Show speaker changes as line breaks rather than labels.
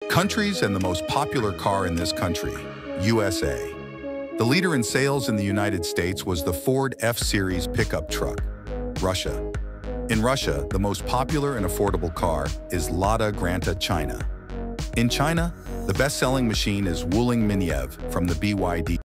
Countries and the most popular car in this country, USA. The leader in sales in the United States was the Ford F-Series pickup truck. Russia. In Russia, the most popular and affordable car is Lada Granta China. In China, the best-selling machine is Wuling Miniev from the BYD